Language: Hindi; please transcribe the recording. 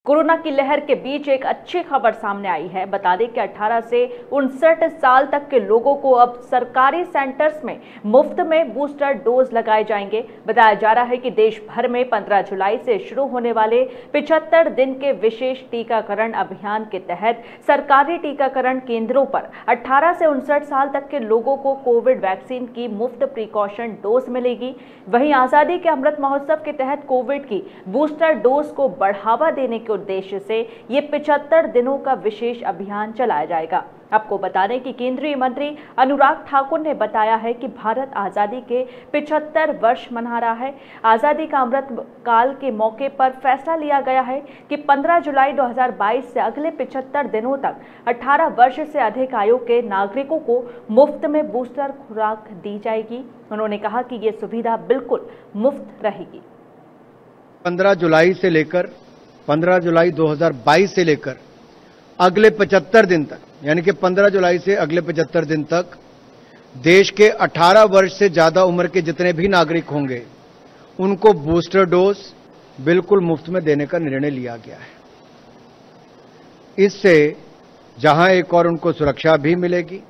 कोरोना की लहर के बीच एक अच्छी खबर सामने आई है। बता दें कि 18 से 59 साल तक के लोगों को अब सरकारी सेंटर्स में मुफ्त में बूस्टर डोज लगाए जाएंगे। बताया जा रहा है कि देश भर में 15 जुलाई से शुरू होने वाले 75 दिन के विशेष टीकाकरण अभियान के तहत सरकारी टीकाकरण केंद्रों पर 18 से 59 साल तक के लोगों को कोविड वैक्सीन की मुफ्त प्रिकॉशन डोज मिलेगी। वहीं आजादी के अमृत महोत्सव के तहत कोविड की बूस्टर डोज को बढ़ावा देने के उद्देश्य से ये 75 दिनों का विशेष अभियान चलाया जाएगा। आपको बता दें कि केंद्रीय मंत्री अनुराग ठाकुर ने बताया है कि भारत आजादी के 75 वर्ष मना रहा है। आजादी का अमृत काल के मौके पर फैसला लिया गया है कि 15 जुलाई 2022 से अगले 75 दिनों तक 18 वर्ष से अधिक आयु के नागरिकों को मुफ्त में बूस्टर खुराक दी जाएगी। उन्होंने कहा कि ये सुविधा बिल्कुल मुफ्त रहेगी। 15 जुलाई 2022 से लेकर अगले 75 दिन तक, यानी कि 15 जुलाई से अगले 75 दिन तक देश के 18 वर्ष से ज्यादा उम्र के जितने भी नागरिक होंगे उनको बूस्टर डोज बिल्कुल मुफ्त में देने का निर्णय लिया गया है। इससे जहां एक और उनको सुरक्षा भी मिलेगी,